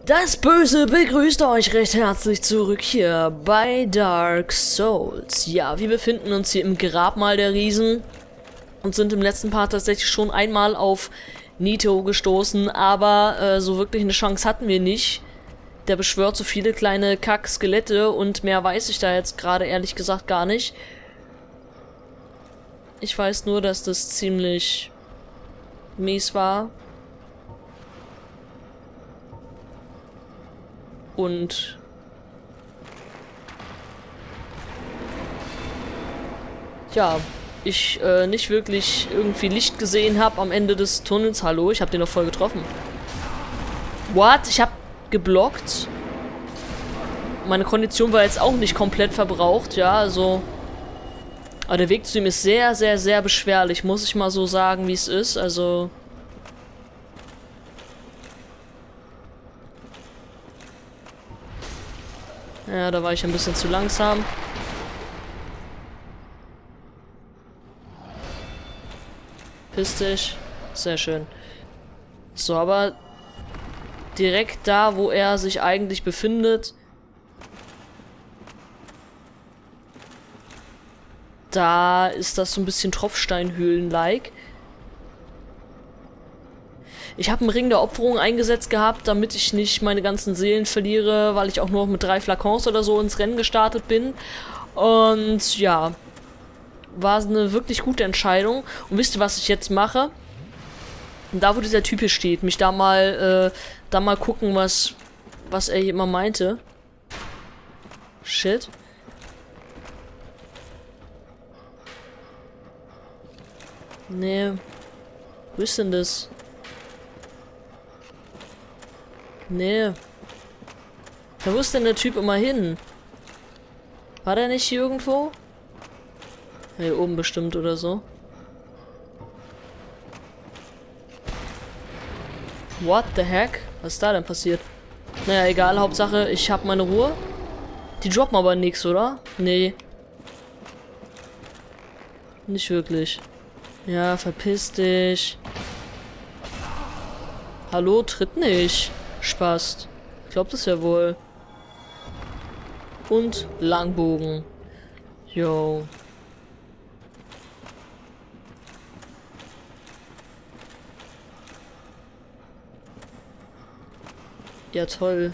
Das Böse begrüßt euch recht herzlich zurück hier bei Dark Souls. Ja, wir befinden uns hier im Grabmal der Riesen und sind im letzten Part tatsächlich schon einmal auf Nito gestoßen, aber so wirklich eine Chance hatten wir nicht. Der beschwört so viele kleine Kack-Skelette und mehr weiß ich da jetzt gerade ehrlich gesagt gar nicht. Ich weiß nur, dass das ziemlich mies war. Und ja, ich nicht wirklich irgendwie Licht gesehen habe am Ende des Tunnels. Hallo, ich habe den noch voll getroffen. What? Ich habe geblockt. Meine Kondition war jetzt auch nicht komplett verbraucht, ja, also. Aber der Weg zu ihm ist sehr, sehr, sehr beschwerlich, muss ich mal so sagen, wie es ist, also. Ja, da war ich ein bisschen zu langsam. Piss dich. Sehr schön. So, aber direkt da, wo er sich eigentlich befindet, da ist das so ein bisschen Tropfsteinhöhlen-like. Ich habe einen Ring der Opferung eingesetzt gehabt, damit ich nicht meine ganzen Seelen verliere, weil ich auch nur mit 3 Flakons oder so ins Rennen gestartet bin. Und ja, war eine wirklich gute Entscheidung. Und wisst ihr, was ich jetzt mache? Da, wo dieser Typ hier steht, mich da mal gucken, was er hier immer meinte. Shit. Nee. Wo ist denn das? Nee. Wo ist denn der Typ immer hin? War der nicht hier irgendwo? Hier oben bestimmt oder so. What the heck? Was ist da denn passiert? Naja, egal, Hauptsache, ich habe meine Ruhe. Die droppen aber nichts, oder? Nee. Nicht wirklich. Ja, verpiss dich. Hallo, tritt nicht. Spaß. Ich glaub das ja wohl. Und Langbogen. Yo. Ja, toll.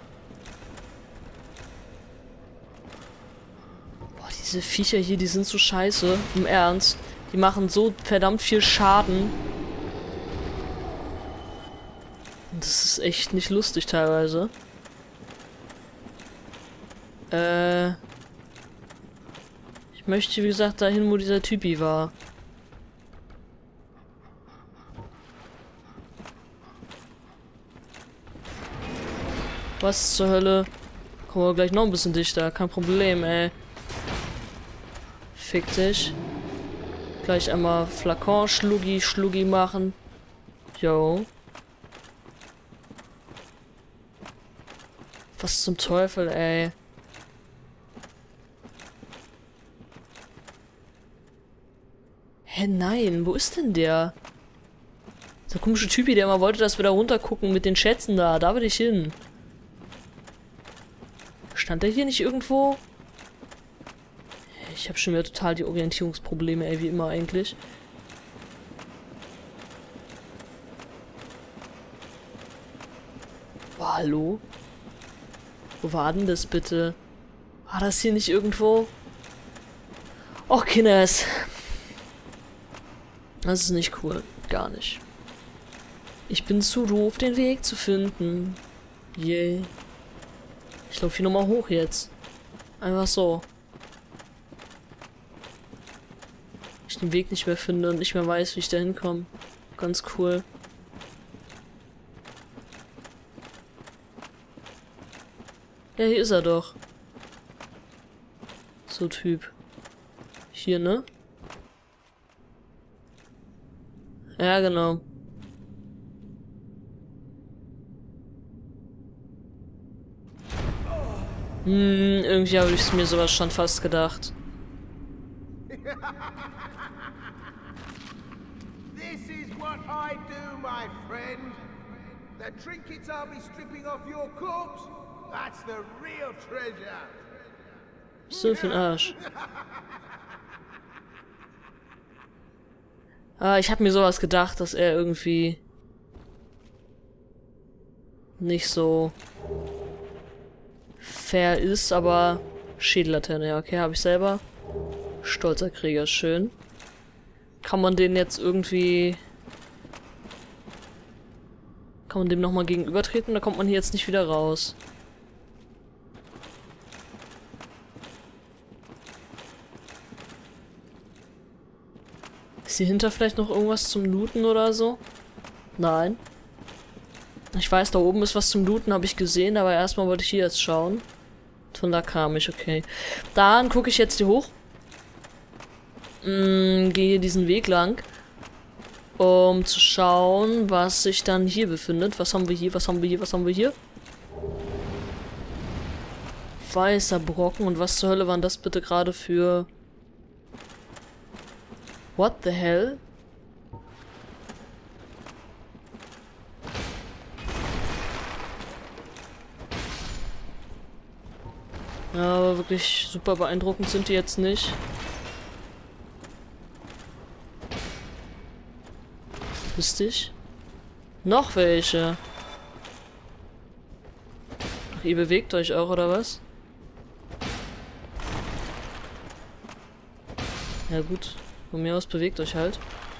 Boah, diese Viecher hier, die sind so scheiße. Im Ernst. Die machen so verdammt viel Schaden. Das ist echt nicht lustig teilweise. Ich möchte, wie gesagt, dahin, wo dieser Typi war. Was zur Hölle? Kommen wir gleich noch ein bisschen dichter. Kein Problem, ey. Fick dich. Gleich einmal Flakon Schluggi machen. Yo. Was zum Teufel, ey. Hä, nein, wo ist denn der? Der komische Typi, der immer wollte, dass wir da runter gucken mit den Schätzen da. Da will ich hin. Stand der hier nicht irgendwo? Ich habe schon wieder total die Orientierungsprobleme, ey, wie immer eigentlich. Boah, hallo? Wo war denn das bitte? War das hier nicht irgendwo? Och, Kinders. Das ist nicht cool. Gar nicht. Ich bin zu doof, den Weg zu finden. Yay. Ich laufe hier nochmal hoch jetzt. Einfach so. Ich den Weg nicht mehr finde und nicht mehr weiß, wie ich da hinkomme. Ganz cool. Ja, hier ist er doch. So Typ. Hier, ne? Ja, genau. Irgendwie habe ich mir sowas schon fast gedacht. This is what I do, my friend. The trinkets I'll be stripping off your corpse, that's the real treasure. So für den Arsch. Ich habe mir sowas gedacht, dass er irgendwie nicht so fair ist, aber Schädellaterne, ja, okay, habe ich selber. Stolzer Krieger, schön. Kann man den jetzt irgendwie... Kann man dem nochmal gegenübertreten? Da kommt man hier jetzt nicht wieder raus. Ist hier hinter vielleicht noch irgendwas zum Looten oder so? Nein. Ich weiß, da oben ist was zum Looten, habe ich gesehen, aber erstmal wollte ich hier jetzt schauen. Von da kam ich, okay. Dann gucke ich jetzt hier hoch. Gehe hier diesen Weg lang. Um zu schauen, was sich dann hier befindet. Was haben wir hier, was haben wir hier, was haben wir hier? Weißer Brocken. Und was zur Hölle waren das bitte gerade für... What the hell? Ja, aber wirklich super beeindruckend sind die jetzt nicht. Lustig. Noch welche. Ach, ihr bewegt euch auch, oder was? Ja gut. Von mir aus bewegt euch halt.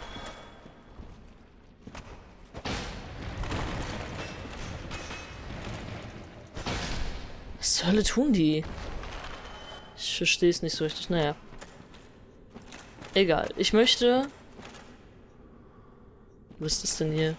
Was zur Hölle tun die? Ich verstehe es nicht so richtig. Naja. Egal. Ich möchte... Was ist das denn hier?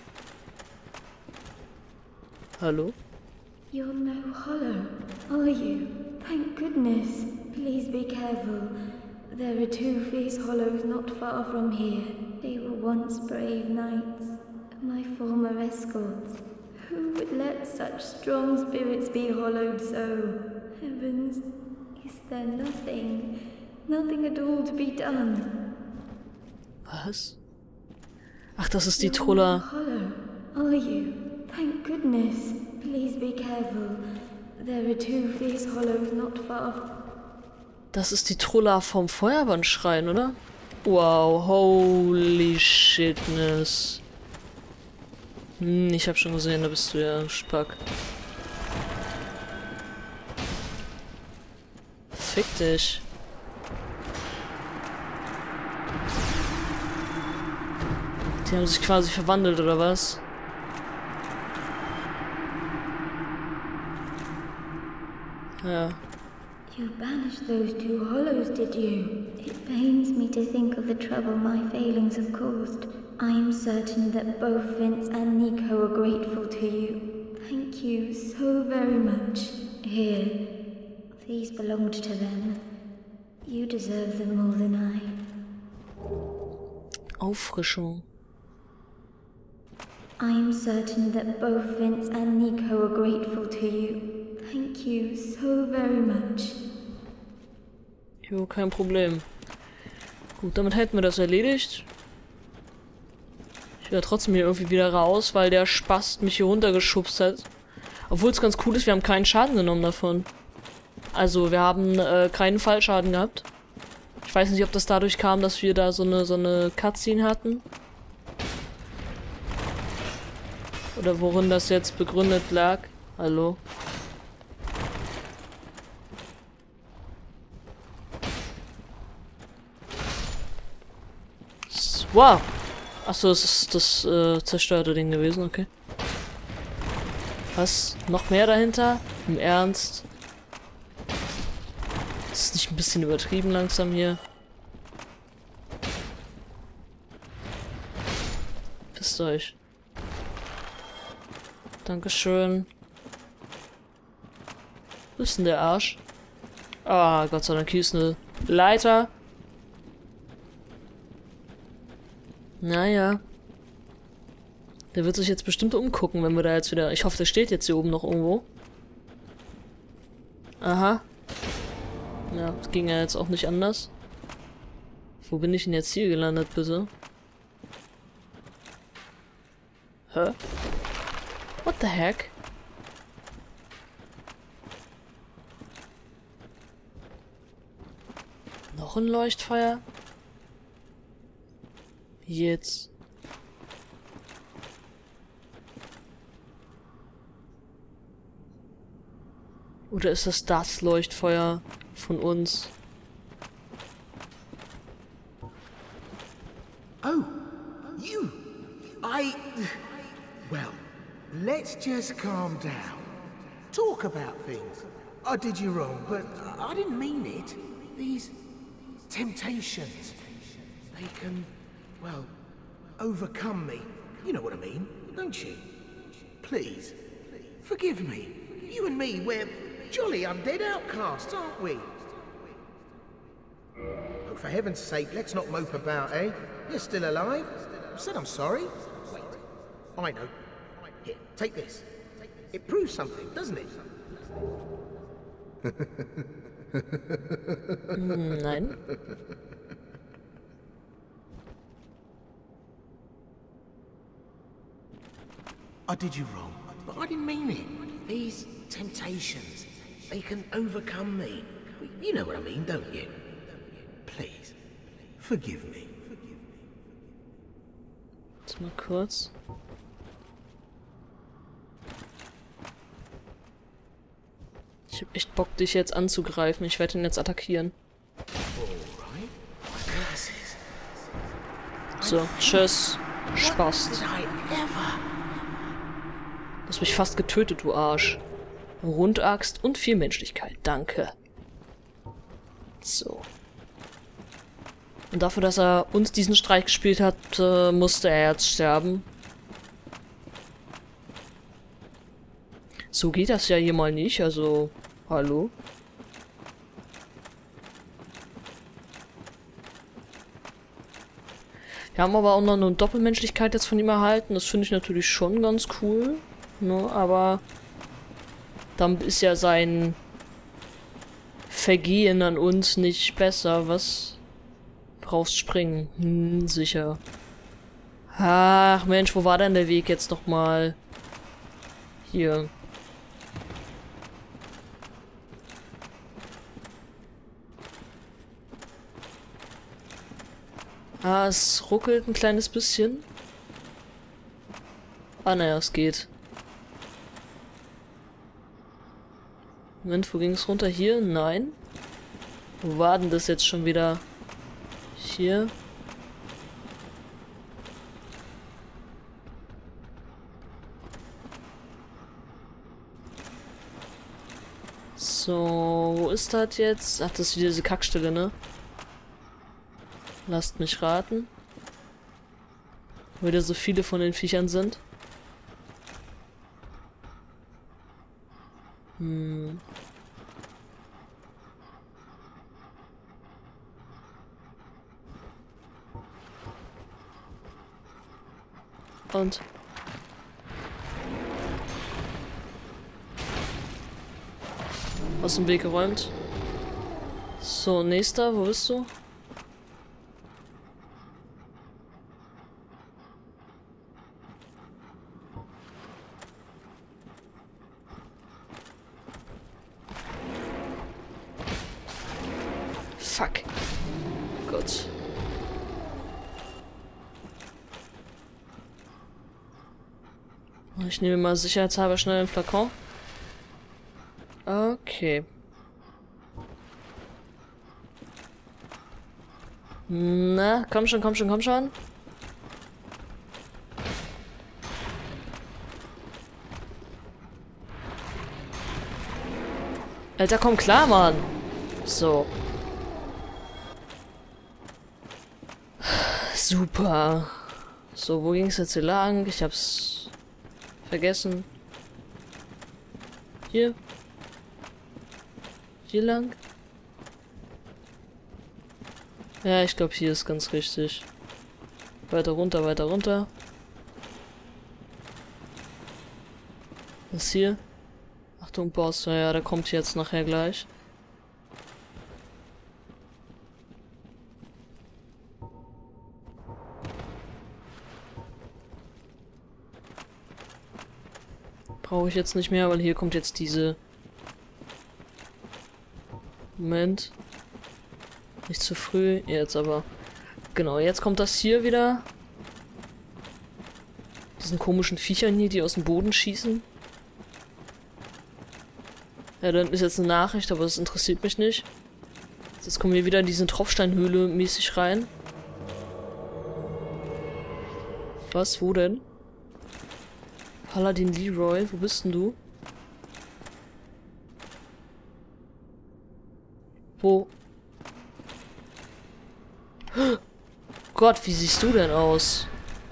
Hallo? You're no hollow, are you? Thank goodness. Please be careful. There are two fierce hollows not far from here. They were once brave knights, my former escorts. Who would let such strong spirits be hollowed so? Heavens, is there nothing at all to be done? Was? Ach, das ist die Trulla. Hollow, are you? Thank goodness. Please be careful. There are two fierce hollows not far. Das ist die Trulla vom Feuerwandschrein, oder? Wow, holy shitness. Ich hab schon gesehen, da bist du ja, Spack. Fick dich. Die haben sich quasi verwandelt, oder was? Ja. You banished those two hollows, did you? It pains me to think of the trouble my failings have caused. I'm certain that both Vince and Nico are grateful to you. Thank you so very much. Here, these belonged to them. You deserve them more than I. Auffrischung. I'm certain that both Vince and Nico are grateful to you. Thank you so very much. Jo, kein Problem. Gut, damit hätten wir das erledigt. Ich werde trotzdem hier irgendwie wieder raus, weil der Spast mich hier runtergeschubst hat. Obwohl es ganz cool ist, wir haben keinen Schaden genommen davon. Also, wir haben keinen Fallschaden gehabt. Ich weiß nicht, ob das dadurch kam, dass wir da so eine Cutscene hatten. Oder worin das jetzt begründet lag. Hallo? Wow! Achso, das ist das zerstörte Ding gewesen, okay. Was? Noch mehr dahinter? Im Ernst? Ist es nicht ein bisschen übertrieben langsam hier? Pisst euch. Dankeschön. Wo ist denn der Arsch? Ah, Gott sei Dank, hier ist eine Leiter. Naja. Der wird sich jetzt bestimmt umgucken, wenn wir da jetzt wieder... Ich hoffe, der steht jetzt hier oben noch irgendwo. Aha. Ja, das ging ja jetzt auch nicht anders. Wo bin ich denn jetzt hier gelandet, bitte? Hä? What the heck? Noch ein Leuchtfeuer? Jetzt. Oder ist das Leuchtfeuer von uns? Oh, you! Well, let's just calm down. Talk about things. I did you wrong, but I didn't mean it. These temptations, they can, well, overcome me. You know what I mean, don't you? Please, forgive me. You and me, we're jolly undead outcasts, aren't we? Oh, for heaven's sake, let's not mope about, eh? You're still alive? I said I'm sorry. Wait, I know. Here, take this. It proves something, doesn't it? Nein. I did you wrong, but I didn't mean it. These temptations, they can overcome me. You know what I mean, don't you? Please, forgive me. Jetzt mal kurz. Ich hab echt Bock, dich jetzt anzugreifen. Ich werde ihn jetzt attackieren. So, tschüss. Spaß. Du hast mich fast getötet, du Arsch. Rundaxt und viel Menschlichkeit. Danke. So. Und dafür, dass er uns diesen Streich gespielt hat, musste er jetzt sterben. So geht das ja hier mal nicht, also... Hallo? Wir haben aber auch noch eine Doppelmenschlichkeit jetzt von ihm erhalten. Das finde ich natürlich schon ganz cool. Ne? Aber dann ist ja sein Vergehen an uns nicht besser. Was? Brauchst springen. Sicher. Ach Mensch, wo war denn der Weg jetzt nochmal? Hier. Ah, es ruckelt ein kleines bisschen. Ah, naja, es geht. Moment, wo ging es runter? Hier? Nein. Wo war denn das jetzt schon wieder? Hier. So, wo ist das jetzt? Ach, das ist wieder diese Kackstelle, ne? Lasst mich raten. Wo wieder so viele von den Viechern sind. Und? Aus dem Weg geräumt. So, nächster, wo bist du? Fuck. Gut. Ich nehme mal sicherheitshalber schnell den Flakon. Okay. Na, komm schon, komm schon, komm schon. Alter, komm klar, Mann. So. Super. So, wo ging es jetzt hier lang? Ich hab's vergessen. Hier. Hier lang. Ja, ich glaube, hier ist ganz richtig. Weiter runter, weiter runter. Was ist hier? Achtung, Boss. Ja, der kommt jetzt nachher gleich. Brauche ich jetzt nicht mehr, weil hier kommt jetzt diese... Moment. Nicht zu früh. Jetzt aber. Genau, jetzt kommt das hier wieder. Diesen komischen Viechern hier, die aus dem Boden schießen. Ja, dann ist jetzt eine Nachricht, aber das interessiert mich nicht. Jetzt kommen wir wieder in diese Tropfsteinhöhle mäßig rein. Was? Wo denn? Paladin Leroy, wo bist denn du? Wo? Gott, wie siehst du denn aus?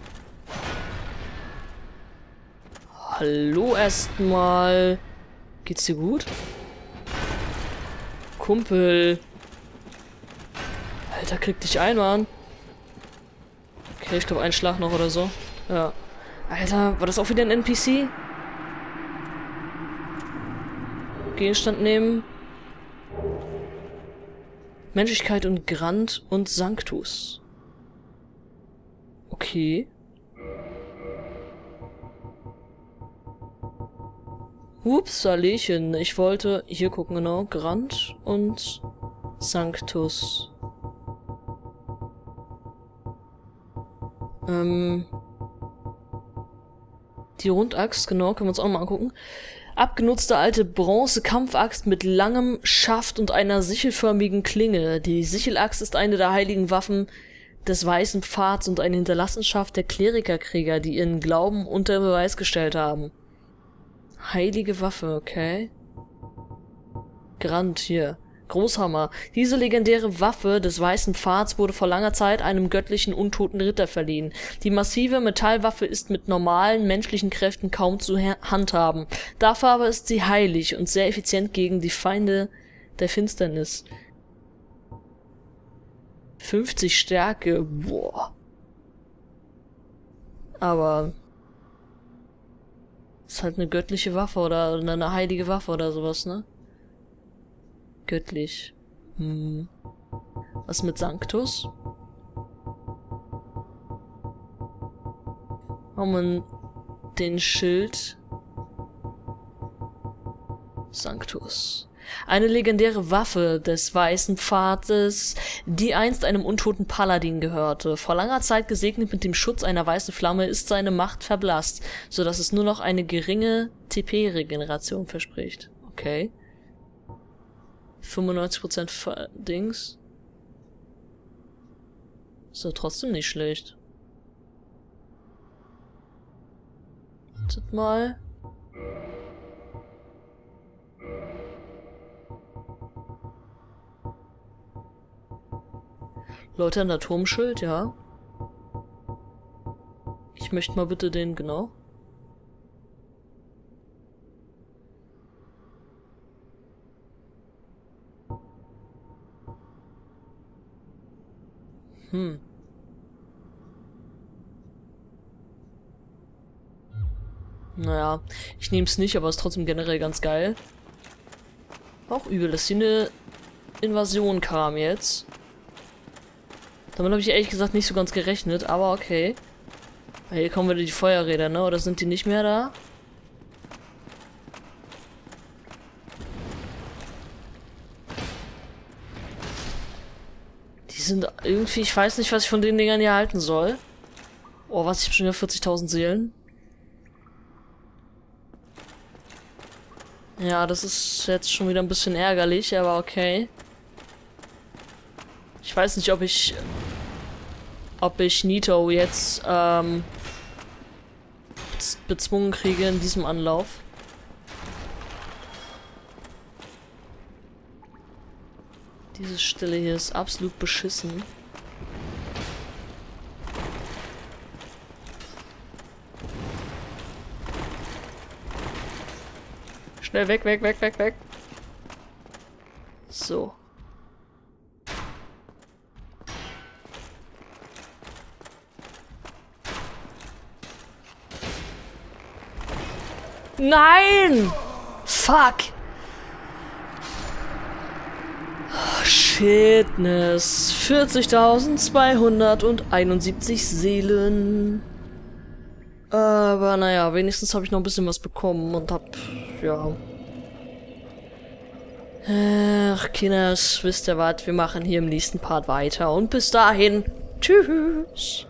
Hallo erstmal. Geht's dir gut? Kumpel. Alter, krieg dich ein, Mann. Okay, ich glaube, ein Schlag noch oder so. Ja. Alter, war das auch wieder ein NPC? Gegenstand nehmen. Menschlichkeit und Grant und Sanctus. Okay. Ups, Hallöchen. Ich wollte hier gucken, genau. Grant und Sanctus. Die Rundaxt, genau, können wir uns auch mal angucken. Abgenutzte alte Bronze-Kampfaxt mit langem Schaft und einer sichelförmigen Klinge. Die Sichelaxt ist eine der heiligen Waffen des Weißen Pfads und eine Hinterlassenschaft der Klerikerkrieger, die ihren Glauben unter Beweis gestellt haben. Heilige Waffe, okay. Grant hier. Großhammer. Diese legendäre Waffe des Weißen Pfads wurde vor langer Zeit einem göttlichen untoten Ritter verliehen. Die massive Metallwaffe ist mit normalen menschlichen Kräften kaum zu handhaben. Dafür aber ist sie heilig und sehr effizient gegen die Feinde der Finsternis. 50 Stärke. Boah. Aber ist halt eine göttliche Waffe oder eine heilige Waffe oder sowas, ne? Göttlich. Was mit Sanctus? Haben wir den Schild. Sanctus. Eine legendäre Waffe des Weißen Pfades, die einst einem untoten Paladin gehörte. Vor langer Zeit gesegnet mit dem Schutz einer weißen Flamme, ist seine Macht verblasst, sodass es nur noch eine geringe TP-Regeneration verspricht. Okay. 95% Dings. Ist ja trotzdem nicht schlecht. Wartet mal. Leute, ein Atomschild, ja. Ich möchte mal bitte den, genau. Naja, ich nehme es nicht, aber es ist trotzdem generell ganz geil. Auch übel, dass hier eine Invasion kam jetzt. Damit habe ich ehrlich gesagt nicht so ganz gerechnet, aber okay. Hier kommen wieder die Feuerräder, ne? Oder sind die nicht mehr da? Die sind irgendwie, ich weiß nicht, was ich von den Dingern hier halten soll. Oh, was, ich hab schon wieder 40.000 Seelen. Ja, das ist jetzt schon wieder ein bisschen ärgerlich, aber okay. Ich weiß nicht, ob ich Nito jetzt bezwungen kriege in diesem Anlauf. Diese Stelle hier ist absolut beschissen. Schnell weg, weg, weg, weg, weg. So. Nein! Fuck! Oh, Shitness. 40.271 Seelen. Aber naja, wenigstens habe ich noch ein bisschen was bekommen und hab, ja. Ach, Kinders, wisst ihr was? Wir machen hier im nächsten Part weiter. Und bis dahin, tschüss.